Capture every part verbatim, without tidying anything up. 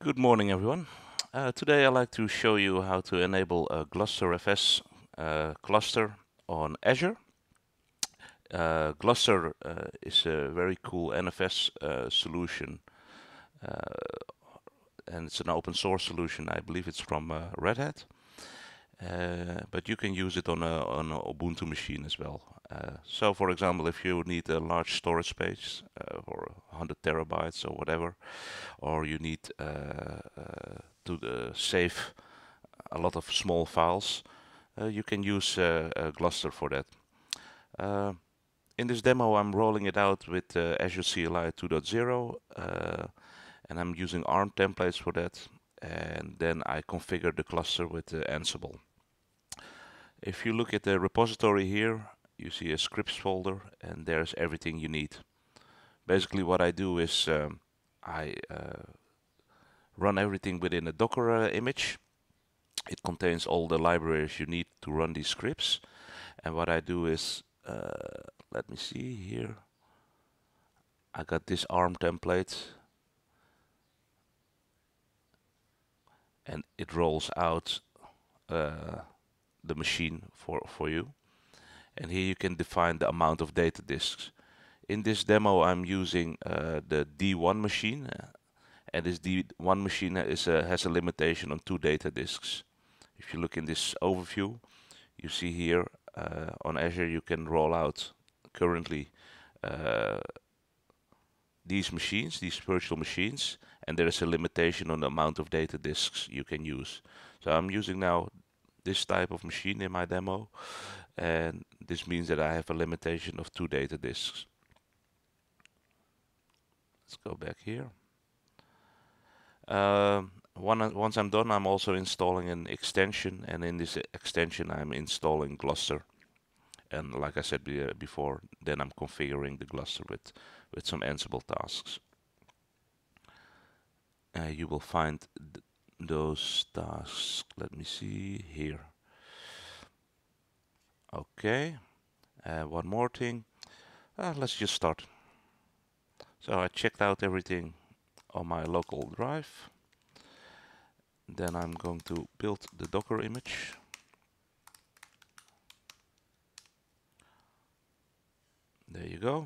Good morning, everyone. Uh, today I'd like to show you how to enable a GlusterFS uh, cluster on Azure. Uh, Gluster uh, is a very cool N F S uh, solution, uh, and it's an open source solution. I believe it's from uh, Red Hat, uh, but you can use it on a on an Ubuntu machine as well. Uh, so, for example, if you need a large storage space uh, for one hundred terabytes or whatever, or you need uh, uh, to uh, save a lot of small files, uh, you can use uh, uh, Gluster for that. Uh, in this demo, I'm rolling it out with uh, Azure C L I two point zero, uh, and I'm using ARM templates for that. And then I configure the cluster with uh, Ansible. If you look at the repository here, you see a scripts folder, and there's everything you need. Basically, what I do is um, I uh, run everything within a Docker uh, image. It contains all the libraries you need to run these scripts. And what I do is, uh, let me see here. I got this ARM template, and it rolls out uh, the machine for, for you. And here you can define the amount of data disks. In this demo, I'm using uh, the D one machine, uh, and this D one machine is a, has a limitation on two data disks. If you look in this overview, you see here uh, on Azure you can roll out currently uh, these machines, these virtual machines, and there is a limitation on the amount of data disks you can use. So I'm using now this type of machine in my demo, and this means that I have a limitation of two data disks. Let's go back here. Uh, one, once I'm done, I'm also installing an extension, and in this extension I'm installing Gluster. And like I said before, then I'm configuring the Gluster with, with some Ansible tasks. Uh, you will find th those tasks, let me see, here. Okay, uh, one more thing. Uh, let's just start. So I checked out everything on my local drive. Then I'm going to build the Docker image. There you go.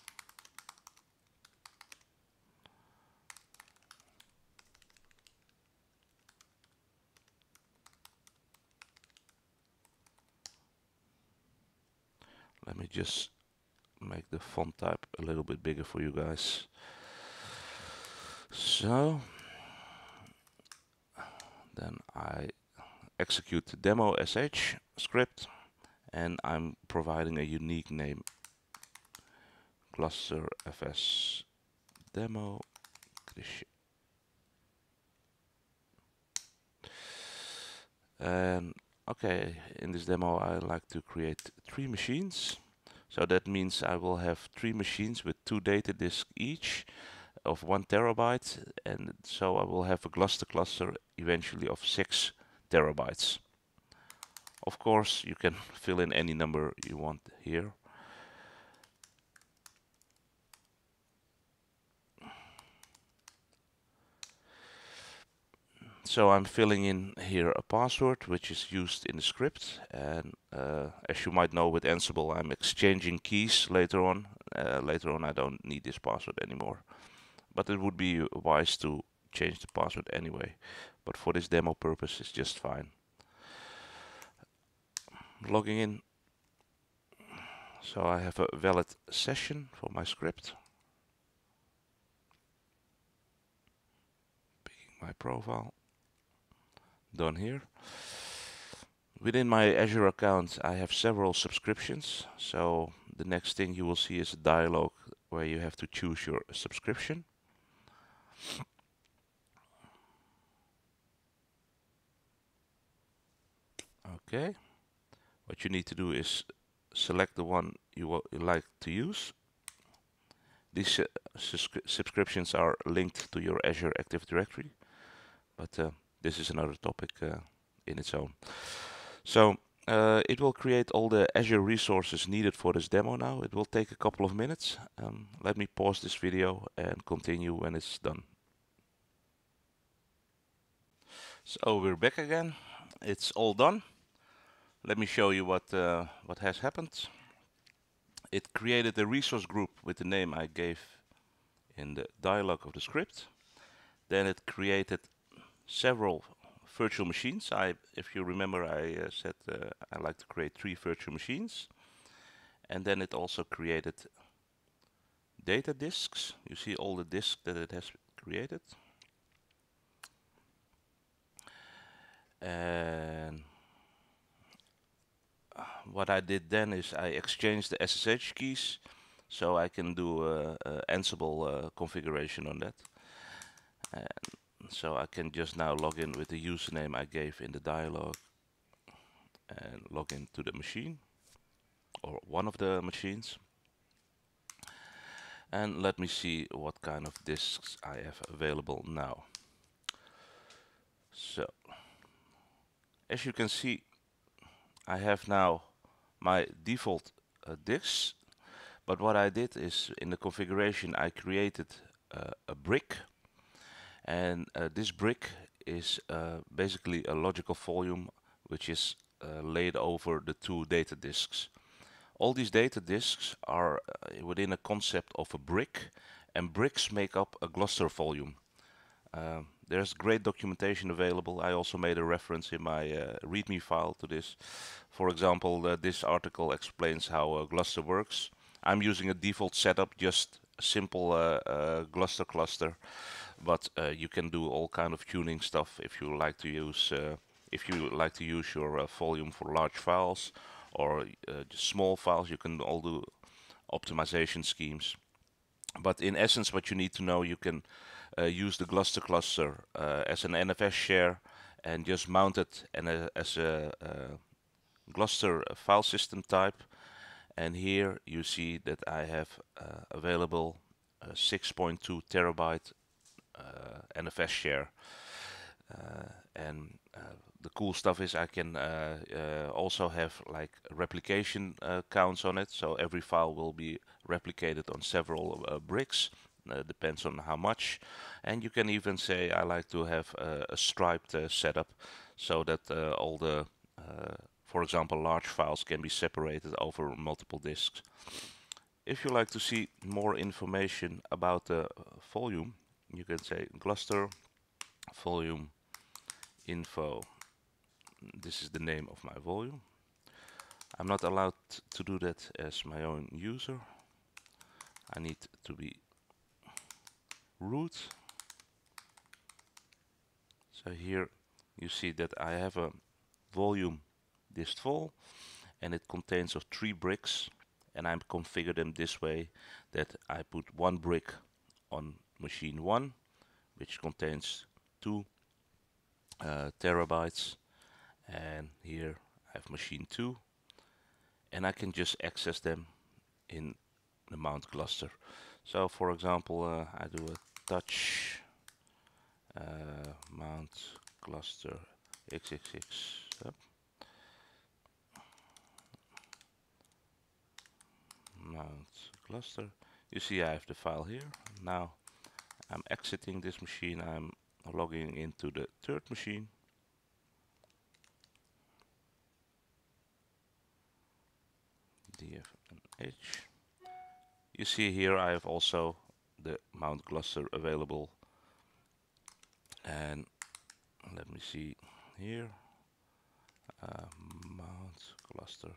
Let me just make the font type a little bit bigger for you guys. So then I execute the demo sh script, and I'm providing a unique name, GlusterFS demo. And okay, in this demo I like to create three machines. So that means I will have three machines with two data disks each of one terabyte, and so I will have a Gluster cluster eventually of six terabytes. Of course, you can fill in any number you want here. So I'm filling in here a password which is used in the script, and uh, as you might know with Ansible, I'm exchanging keys later on. Uh, later on I don't need this password anymore, but it would be wise to change the password anyway, but for this demo purpose it's just fine. Logging in, so I have a valid session for my script. Picking my profile. Done here. Within my Azure account I have several subscriptions, so the next thing you will see is a dialog where you have to choose your subscription. Okay, what you need to do is select the one you would like to use. These uh, subscriptions are linked to your Azure Active Directory, but uh, this is another topic uh, in its own. So uh, it will create all the Azure resources needed for this demo now. It will take a couple of minutes. Um, let me pause this video and continue when it's done. So we're back again. It's all done. Let me show you what uh, what has happened. It created a resource group with the name I gave in the dialog of the script. Then it created several virtual machines. I, if you remember, I uh, said uh, I like to create three virtual machines. And then it also created data disks. You see all the disks that it has created. And what I did then is I exchanged the S S H keys so I can do a, a Ansible uh, configuration on that. And so I can just now log in with the username I gave in the dialog and log into the machine or one of the machines. And let me see what kind of disks I have available now. So, as you can see, I have now my default uh, disks, but what I did is in the configuration I created uh, a brick, and uh, this brick is uh, basically a logical volume which is uh, laid over the two data disks. All these data disks are uh, within a concept of a brick, and bricks make up a Gluster volume. Uh, there's great documentation available. I also made a reference in my uh, README file to this. For example, uh, this article explains how uh, Gluster works. I'm using a default setup, just a simple uh, uh, Gluster cluster, but uh, you can do all kind of tuning stuff if you like to use uh, if you like to use your uh, volume for large files or uh, just small files. You can all do optimization schemes. But in essence, what you need to know, you can uh, use the Gluster cluster uh, as an N F S share and just mount it and, uh, as a uh, Gluster file system type. And here you see that I have uh, available a six point two terabyte uh, N F S share. Uh, and uh, the cool stuff is I can uh, uh, also have like replication uh, counts on it, so every file will be replicated on several uh, bricks. Uh, depends on how much, and you can even say I like to have a, a striped uh, setup so that uh, all the uh, for example large files can be separated over multiple disks. If you like to see more information about the volume, you can say Gluster volume info. This is the name of my volume. I'm not allowed to do that as my own user. I need to be root. So here you see that I have a volume dist_vol, and it contains of three bricks, and I'm configured them this way that I put one brick on machine one, which contains two uh, terabytes, and here I have machine two, and I can just access them in the mount cluster. So for example, uh, I do a touch uh, mount cluster x x x up. Mount cluster. You see I have the file here. Now I'm exiting this machine. I'm logging into the third machine. D F N H. You see here I have also the mount cluster available, and let me see here, uh, mount cluster,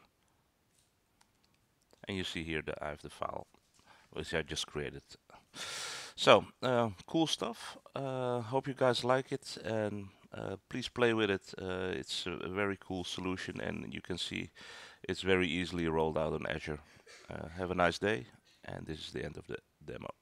and you see here that I have the file which I just created. So uh, cool stuff. Uh, hope you guys like it, and uh, please play with it. Uh, it's a, a very cool solution, and you can see it's very easily rolled out on Azure. Uh, have a nice day, and this is the end of the demo.